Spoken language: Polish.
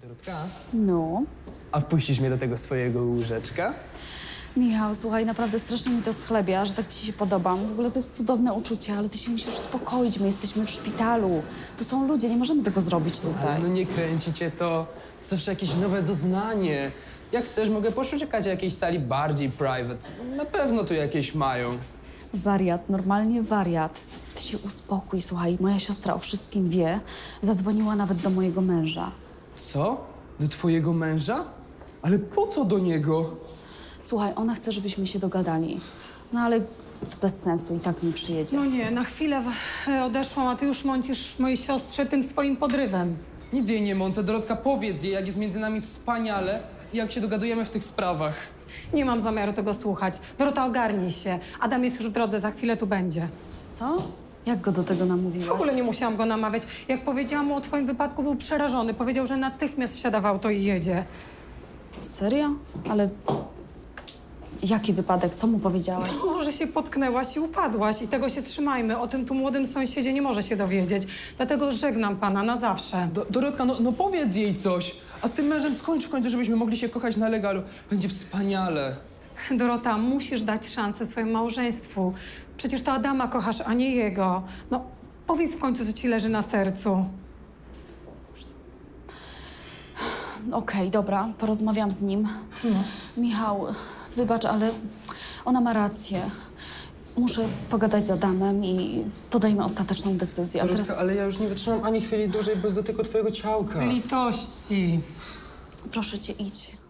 Dorotka, No. a wpuścisz mnie do tego swojego łóżeczka? Michał, słuchaj, naprawdę strasznie mi to schlebia, że tak ci się podobam. W ogóle to jest cudowne uczucie, ale ty się musisz uspokoić. My jesteśmy w szpitalu. Tu są ludzie, nie możemy tego zrobić tutaj. Ale no nie kręci cię to. Zawsze jakieś nowe doznanie. Jak chcesz, mogę poszukać jakiejś sali bardziej private. Na pewno tu jakieś mają. Wariat, normalnie wariat. Ty się uspokój, słuchaj, moja siostra o wszystkim wie. Zadzwoniła nawet do mojego męża. Co? Do twojego męża? Ale po co do niego? Słuchaj, ona chce, żebyśmy się dogadali. No ale to bez sensu, i tak nie przyjedzie. No nie, na chwilę odeszłam, a ty już mącisz mojej siostrze tym swoim podrywem. Nic jej nie mącę. Dorotka, powiedz jej, jak jest między nami wspaniale i jak się dogadujemy w tych sprawach. Nie mam zamiaru tego słuchać. Dorota, ogarnij się. Adam jest już w drodze, za chwilę tu będzie. Co? Jak go do tego namówiłaś? W ogóle nie musiałam go namawiać. Jak powiedziałam mu o twoim wypadku, był przerażony. Powiedział, że natychmiast wsiada w auto i jedzie. Serio? Ale jaki wypadek? Co mu powiedziałaś? Może się potknęłaś i upadłaś i tego się trzymajmy. O tym tu młodym sąsiedzie nie może się dowiedzieć. Dlatego żegnam pana na zawsze. Dorotka, no powiedz jej coś. A z tym mężem skończ w końcu, żebyśmy mogli się kochać na legalu. Będzie wspaniale. Dorota, musisz dać szansę swojemu małżeństwu. Przecież to Adama kochasz, a nie jego. No, powiedz w końcu, co ci leży na sercu. Okej, dobra, porozmawiam z nim. Michał, wybacz, ale ona ma rację. Muszę pogadać z Adamem i podejmę ostateczną decyzję. A Dorotka, teraz ale ja już nie wytrzymam ani chwili dłużej bez dotyku twojego ciałka. Litości. proszę cię, idź.